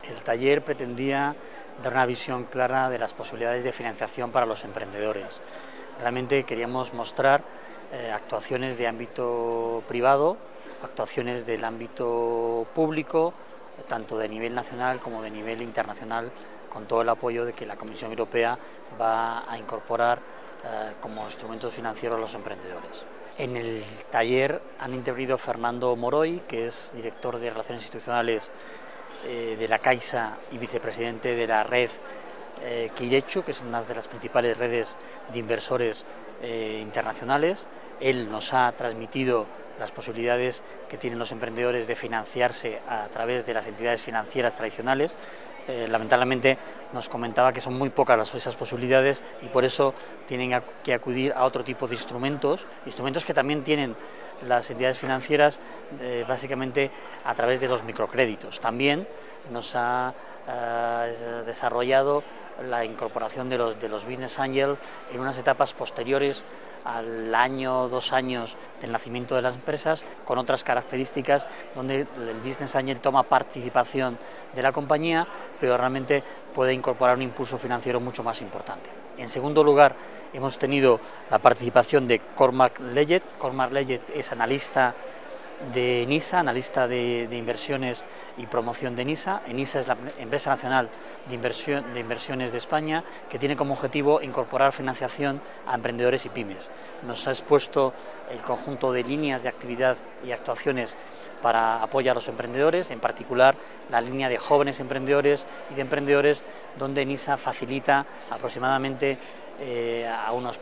El taller pretendía dar una visión clara de las posibilidades de financiación para los emprendedores. Realmente queríamos mostrar actuaciones de ámbito privado, actuaciones del ámbito público, tanto de nivel nacional como de nivel internacional, con todo el apoyo de que la Comisión Europea va a incorporar como instrumentos financieros a los emprendedores. En el taller han intervenido Fernando Moroy, que es director de Relaciones Institucionales de la Caixa y vicepresidente de la red Keiretsu, que es una de las principales redes de inversores internacionales. Él nos ha transmitido las posibilidades que tienen los emprendedores de financiarse a través de las entidades financieras tradicionales. Lamentablemente nos comentaba que son muy pocas esas posibilidades y por eso tienen que acudir a otro tipo de instrumentos que también tienen las entidades financieras, básicamente a través de los microcréditos. También nos ha desarrollado la incorporación de los Business Angels en unas etapas posteriores al año, 2 años del nacimiento de las empresas, con otras características donde el Business Angel toma participación de la compañía, pero realmente puede incorporar un impulso financiero mucho más importante. En segundo lugar, hemos tenido la participación de Cormac Leggett. Cormac Leggett es analista de NISA, analista de inversiones y promoción de NISA. NISA es la empresa nacional de inversiones de España, que tiene como objetivo incorporar financiación a emprendedores y pymes. Nos ha expuesto el conjunto de líneas de actividad y actuaciones para apoyar a los emprendedores, en particular la línea de jóvenes emprendedores y de emprendedores, donde NISA facilita aproximadamente a unos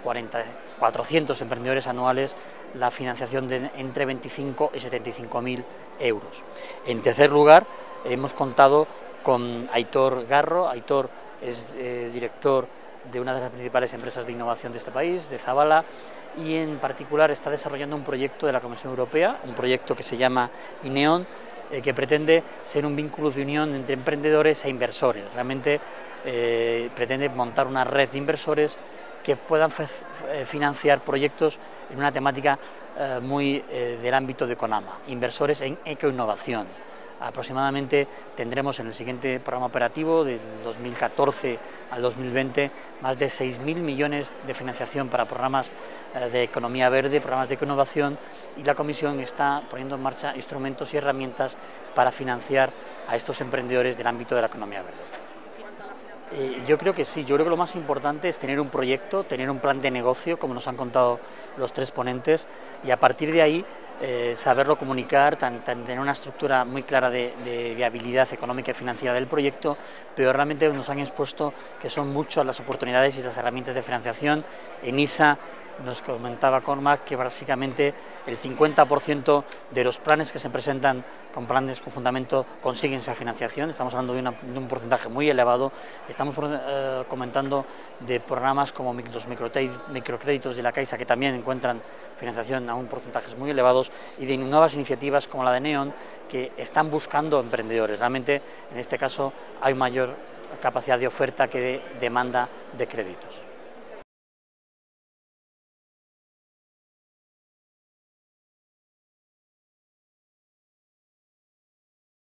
400 emprendedores anuales la financiación de entre 25 y 75.000 euros. En tercer lugar, hemos contado con Aitor Garro. Aitor es director de una de las principales empresas de innovación de este país, de Zabala, y en particular está desarrollando un proyecto de la Comisión Europea, un proyecto que se llama INEON, que pretende ser un vínculo de unión entre emprendedores e inversores. Realmente pretende montar una red de inversores que puedan financiar proyectos en una temática muy del ámbito de CONAMA, inversores en ecoinnovación. Aproximadamente tendremos en el siguiente programa operativo, del 2014 al 2020, más de 6.000 millones de financiación para programas de economía verde, programas de ecoinnovación, y la Comisión está poniendo en marcha instrumentos y herramientas para financiar a estos emprendedores del ámbito de la economía verde. Yo creo que sí, yo creo que lo más importante es tener un proyecto, tener un plan de negocio, como nos han contado los 3 ponentes, y a partir de ahí saberlo comunicar, tener una estructura muy clara de viabilidad económica y financiera del proyecto, pero realmente nos han expuesto que son muchas las oportunidades y las herramientas de financiación. En ISA nos comentaba Cormac que básicamente el 50% de los planes que se presentan con planes con fundamento consiguen esa financiación. Estamos hablando de un porcentaje muy elevado. Estamos comentando de programas como los microcréditos de la Caixa, que también encuentran financiación a un porcentajes muy elevados, y de nuevas iniciativas como la de NEON, que están buscando emprendedores. Realmente, en este caso, hay mayor capacidad de oferta que de demanda de créditos.